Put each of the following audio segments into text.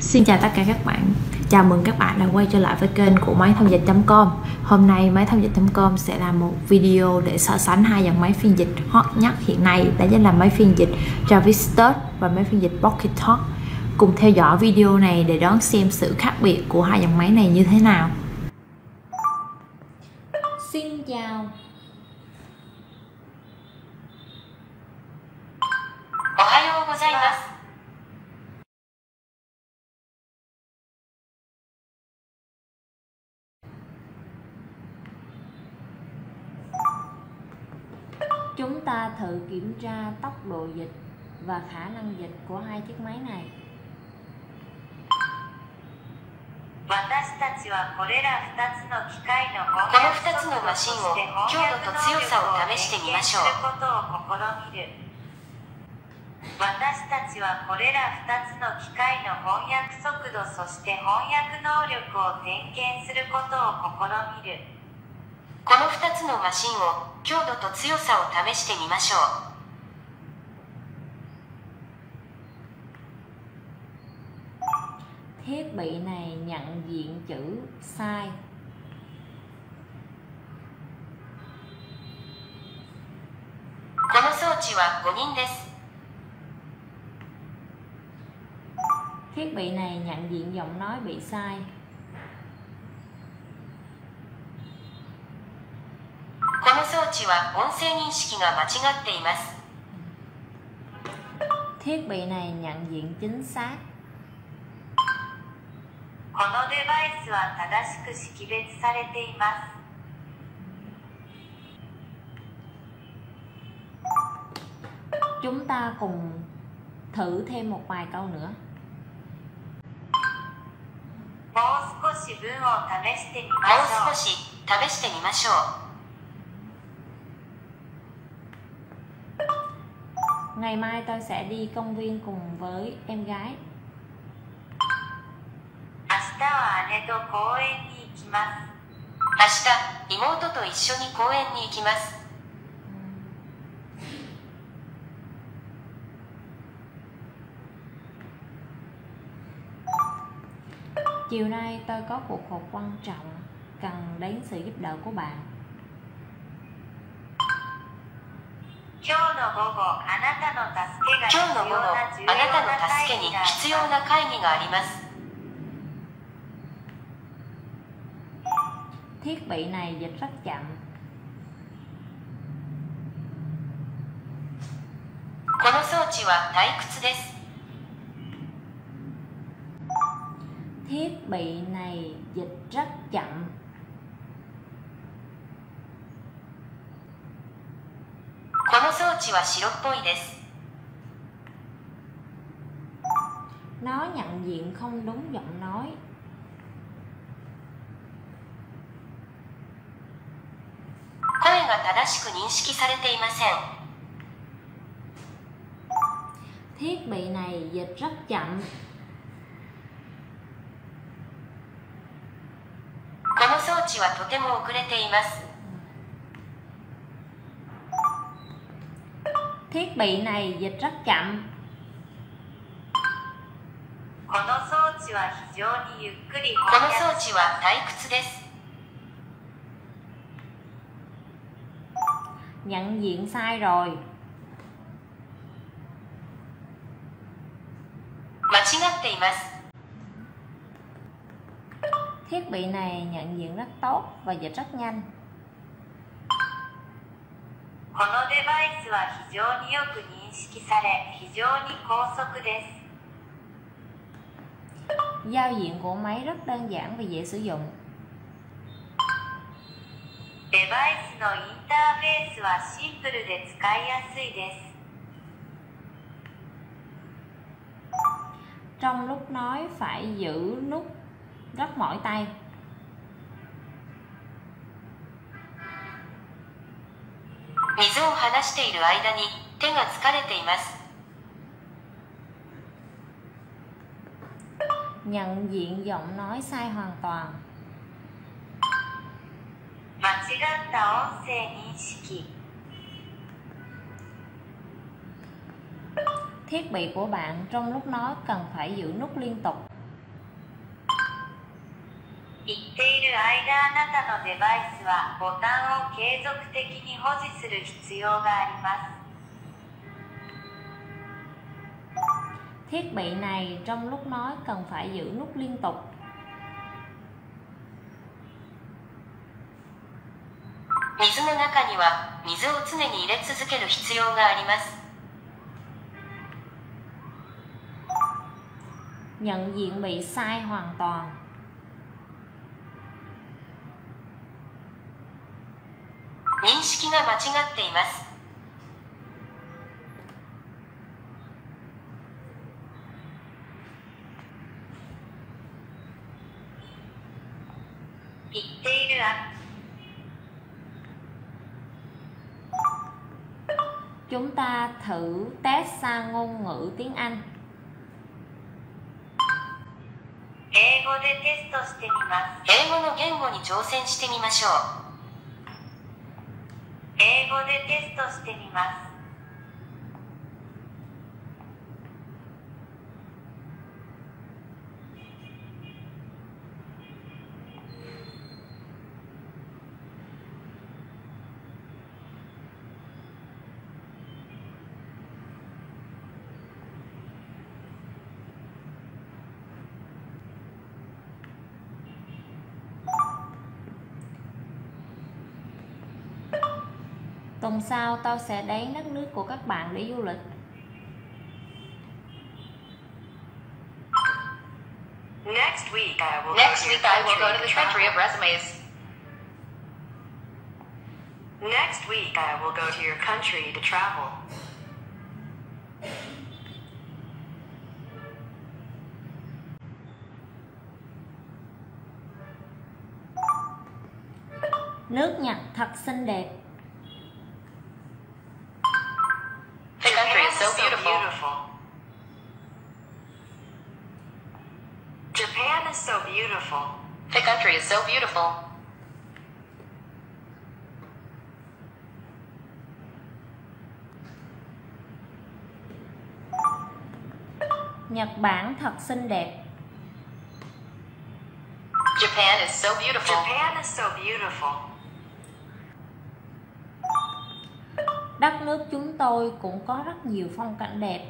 Xin chào tất cả các bạn. Chào mừng các bạn đã quay trở lại với kênh của máy thông dịch.com. Hôm nay máy thông dịch.com sẽ làm một video để so sánh hai dòng máy phiên dịch hot nhất hiện nay, đó chính là máy phiên dịch Navistus và máy phiên dịch Pocket Talk. Cùng theo dõi video này để đón xem sự khác biệt của hai dòng máy này như thế nào. Xin chào. Ohayou gozaimasu. Chúng ta thử kiểm tra tốc độ dịch và khả năng dịch của hai chiếc máy này. 私たちはこれら2つの機械のこの2つのマシンを強度と強さを試してみましょう。 私たちはこれら2つの機械の翻訳速度そして翻訳能力を点検することを試みる。 この2つのマシンを強度と強さを試してみましょう。 Thiết bị này nhận diện chữ sai. この装置は誤認です。 Thiết bị này nhận diện giọng nói bị sai. この装置は音声認識が間違っています。 Thiết bị này nhận diện chính xác. このデバイスは正しく識別されています。 Chúng ta cùng thử thêm một vài câu nữa. もう少し文を試してみまもうしょう。 少し試してみましょう。 Ngày mai tôi sẽ đi công viên cùng với em gái. 明日は姉と公園に行きます。 明日、妹と一緒に公園に行きます。 Chiều nay tôi có cuộc họp quan trọng, cần đến sự giúp đỡ của bạn. 今日の午後、あなたの助けが必今日の午後、 要なあ重要ななたの会助けに議があります。 必要な会議があります。 Thiết bị này dịch rất chậm. この装置は退屈です。 Thiết bị này dịch rất chậm. この装置は白っぽいです。 Nó nhận diện không đúng giọng nói. 声が正しく認識されていません。 Thiết bị này dịch rất chậm. この装置はとても遅れています。 Thiết bị này dịch rất chậm. この装置は非常にゆっくりこの翻訳装置は退屈です。 Nhận diện sai rồi. 間違っています。 Thiết bị này nhận diện rất tốt và dịch rất nhanh. このデバイスは非常によく認識され、非常に高速です。 Giao diện của máy rất đơn giản và dễ sử dụng. デバイスのインターフェースはシンプルで使いやすいです。 Trong lúc nói phải giữ nút rất mỏi tay. 水を離している間に手が疲れています。 Nhận diện giọng nói sai hoàn toàn. 間違った音声認識。 Thiết bị của bạn trong lúc nói cần phải giữ nút liên tục. 言っている間あなたのデバイスはボタンを継続的に保持する必要があります。 Thiết bị này trong lúc nói cần phải giữ nút liên tục. 水の中には水を常に入れ続ける必要があります。 Nhận diện bị sai hoàn toàn. 認識が間違っています。 言っているあ Chúng ta thử test sang ngôn ngữ tiếng Anh. 英語でテストしてみます。 英語の言語に挑戦してみましょう。 英語でテストしてみます。 Tuần sau tôi sẽ đến đất nước của các bạn để du lịch. Next week I will go to the country of resumes. Next week I will go to your country to travel. Nước Nhật thật xinh đẹp. The country is so beautiful. Japan is so beautiful. The country is so beautiful. Nhật Bản thật xinh đẹp. Japan is so beautiful. Japan is so beautiful. Đất nước chúng tôi cũng có rất nhiều phong cảnh đẹp.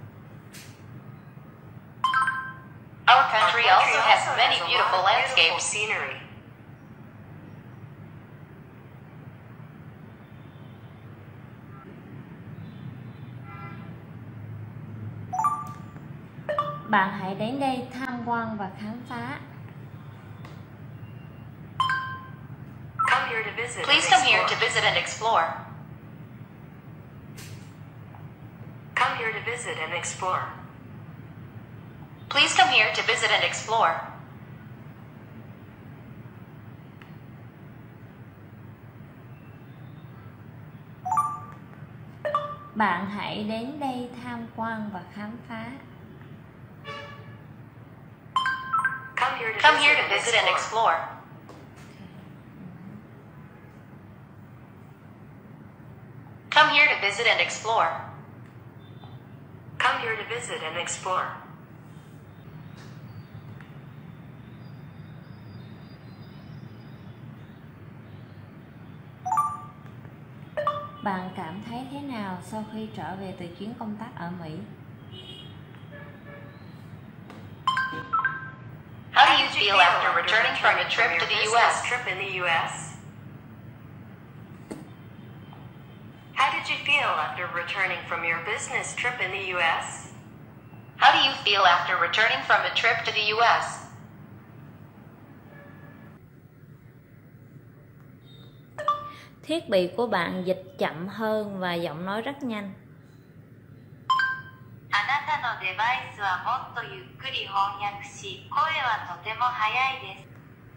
Our country also has many beautiful landscapes. Scenery. Bạn hãy đến đây tham quan và khám phá. Please come here to visit and explore. Come here to visit and explore. Please come here to visit and explore. Bạn hãy đến đây tham quan và khám phá. Come here to visit and explore. Come here to visit and explore. Come here to visit and explore. Bạn cảm thấy thế nào sau khi trở về từ chuyến công tác ở Mỹ? How do you feel after returning from a trip to the U.S.? How did you feel after returning from your business trip in the U.S.? How do you feel after returning from a trip to the U.S.? Thiết bị của bạn dịch chậm hơn và giọng nói rất nhanh. あなたのデバイスはもっとゆっくり翻訳し、声はとても速いです。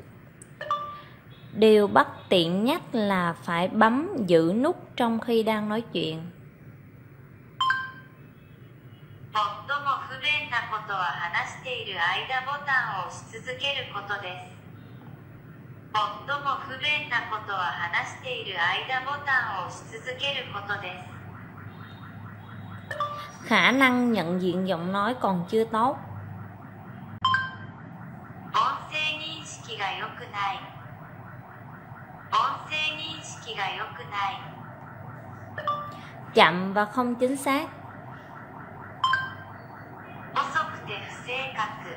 Điều bất tiện nhất là phải bấm giữ nút trong khi đang nói chuyện. 最も不便なことは話している間ボタンを押し続けることです。最も不便なことは話している間ボタンを押し続けることです。 Khả năng nhận diện giọng nói còn chưa tốt. 音声認識が良くない。音声認識が良くない。 chậm và không chính xác. 遅くて不正確。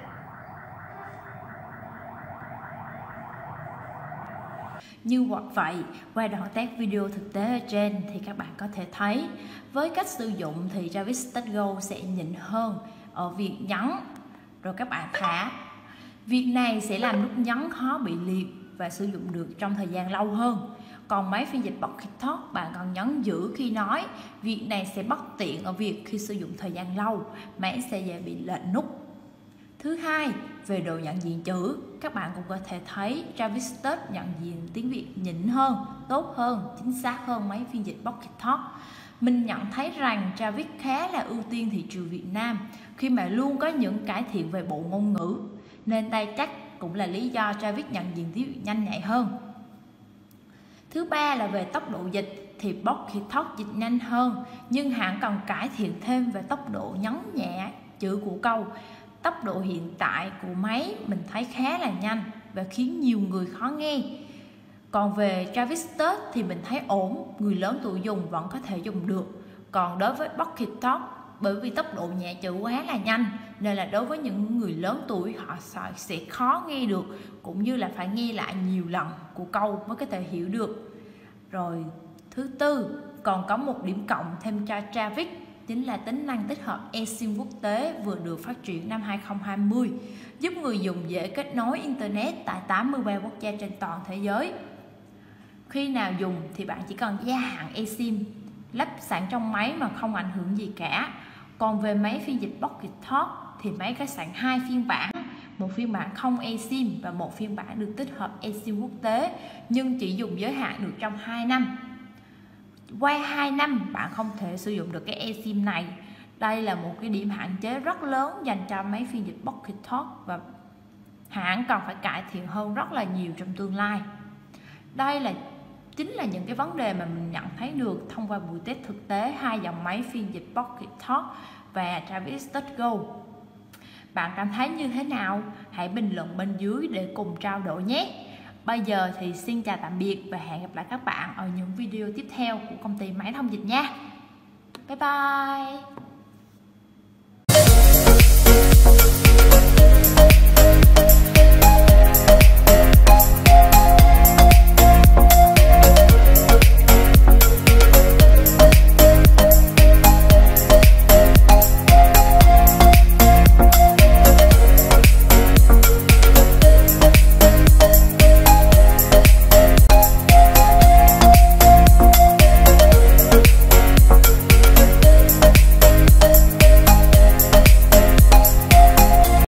Như vậy, qua đoạn test video thực tế ở trên thì các bạn có thể thấy với cách sử dụng thì Travis Touch Go sẽ nhịn hơn ở việc nhấn. Rồi các bạn thả. Việc này sẽ làm nút nhấn khó bị liệt và sử dụng được trong thời gian lâu hơn. Còn máy phiên dịch Pocket Talk bạn còn nhấn giữ khi nói. Việc này sẽ bất tiện ở việc khi sử dụng thời gian lâu, máy sẽ dễ bị lệch nút. Thứ hai, về độ nhận diện chữ, các bạn cũng có thể thấy Travis Touch nhận diện tiếng Việt nhỉnh hơn, tốt hơn, chính xác hơn máy phiên dịch Pocket Talk. Mình nhận thấy rằng Travis khá là ưu tiên thị trường Việt Nam khi mà luôn có những cải thiện về bộ ngôn ngữ, nên đây chắc cũng là lý do Travis nhận diện tiếng Việt nhanh nhạy hơn. Thứ ba là về tốc độ dịch thì Pocket Talk dịch nhanh hơn, nhưng hãng cần cải thiện thêm về tốc độ nhấn nhẹ chữ của câu. Tốc độ hiện tại của máy mình thấy khá là nhanh và khiến nhiều người khó nghe. Còn về Travis Touch thì mình thấy ổn, người lớn tuổi dùng vẫn có thể dùng được. Còn đối với Pocket Talk, bởi vì tốc độ nhẹ chữ quá là nhanh nên là đối với những người lớn tuổi họ sẽ khó nghe được, cũng như là phải nghe lại nhiều lần của câu mới có thể hiểu được. Rồi thứ tư, còn có một điểm cộng thêm cho Travis, chính là tính năng tích hợp eSIM quốc tế vừa được phát triển năm 2020, giúp người dùng dễ kết nối Internet tại 83 quốc gia trên toàn thế giới. Khi nào dùng thì bạn chỉ cần gia hạn eSIM, lắp sẵn trong máy mà không ảnh hưởng gì cả. Còn về máy phiên dịch Pocket Talk thì máy có sẵn hai phiên bản, một phiên bản không eSIM và một phiên bản được tích hợp eSIM quốc tế, nhưng chỉ dùng giới hạn được trong 2 năm. Qua 2 năm bạn không thể sử dụng được cái eSIM này. Đây là một cái điểm hạn chế rất lớn dành cho máy phiên dịch Pocket Talk và hãng cần phải cải thiện hơn rất là nhiều trong tương lai. Đây chính là những cái vấn đề mà mình nhận thấy được thông qua buổi test thực tế hai dòng máy phiên dịch Pocket Talk và Travis Touch Go. Bạn cảm thấy như thế nào? Hãy bình luận bên dưới để cùng trao đổi nhé. Bây giờ thì xin chào tạm biệt và hẹn gặp lại các bạn ở những video tiếp theo của công ty máy thông dịch nha. Bye bye.